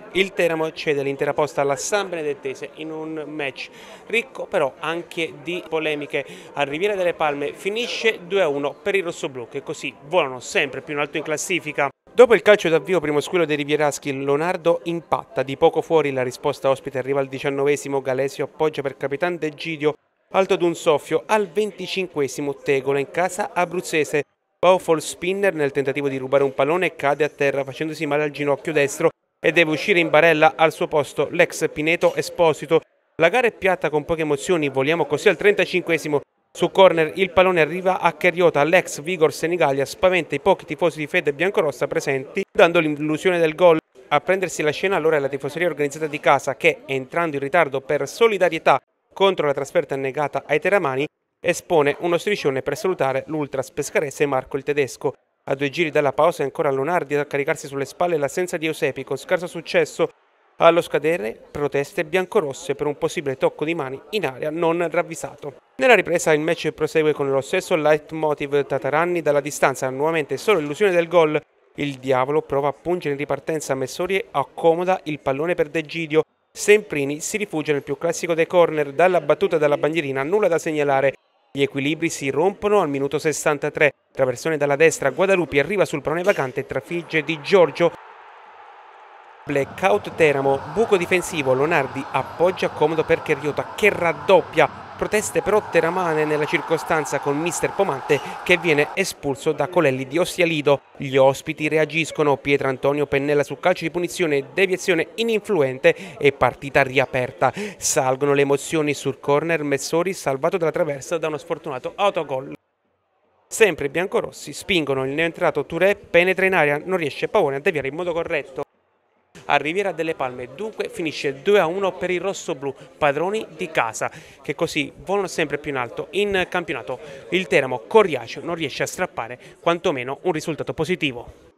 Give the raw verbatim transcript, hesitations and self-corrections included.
Il Teramo cede l'intera posta alla San Benedettese in un match ricco però anche di polemiche. A Riviera delle Palme finisce due a uno per i rossoblù, che così volano sempre più in alto in classifica. Dopo il calcio d'avvio, primo squillo dei rivieraschi, Leonardo impatta di poco fuori, la risposta ospite arriva al diciannovesimo, Galesio appoggia per Capitan D'Egidio, alto d'un soffio. Al venticinquesimo Tegola in casa abruzzese, Powerful spinner nel tentativo di rubare un pallone e cade a terra facendosi male al ginocchio destro e deve uscire in barella. Al suo posto l'ex Pineto Esposito. La gara è piatta con poche emozioni, voliamo così al trentacinquesimo. Su corner il pallone arriva a Chiariota, l'ex Vigor Senigallia spaventa i pochi tifosi di Fede biancorossa presenti, dando l'illusione del gol. A prendersi la scena allora è la tifoseria organizzata di casa che, entrando in ritardo per solidarietà contro la trasferta negata ai teramani, espone uno striscione per salutare l'ultras pescarese Marco il Tedesco. A due giri dalla pausa è ancora Lonardi a caricarsi sulle spalle l'assenza di Eusepi con scarso successo. Allo scadere proteste biancorosse per un possibile tocco di mani in area non ravvisato. Nella ripresa il match prosegue con lo stesso leitmotiv Tataranni dalla distanza, nuovamente solo illusione del gol. Il Diavolo prova a pungere in ripartenza, Messori accomoda il pallone per D'Egidio. Semprini si rifugia nel più classico dei corner, dalla battuta della bandierina nulla da segnalare. Gli equilibri si rompono al minuto sessantatré, traversone dalla destra, Guadalupi arriva sul pallone vacante e trafigge Di Giorgio. Blackout Teramo, buco difensivo, Lonardi appoggia comodo per Chiariota che raddoppia. Proteste però teramane nella circostanza con mister Pomante che viene espulso da Colelli di Ostialido. Gli ospiti reagiscono, Pietrantonio pennella su calcio di punizione, deviazione ininfluente e partita riaperta. Salgono le emozioni sul corner, Messori salvato dalla traversa da uno sfortunato autogol. Sempre i biancorossi spingono, il neoentrato Touré penetra in area, non riesce Pavone a deviare in modo corretto. A Riviera delle Palme dunque finisce due a uno per i rossoblù, padroni di casa, che così volano sempre più in alto in campionato. Il Teramo coriaceo non riesce a strappare quantomeno un risultato positivo.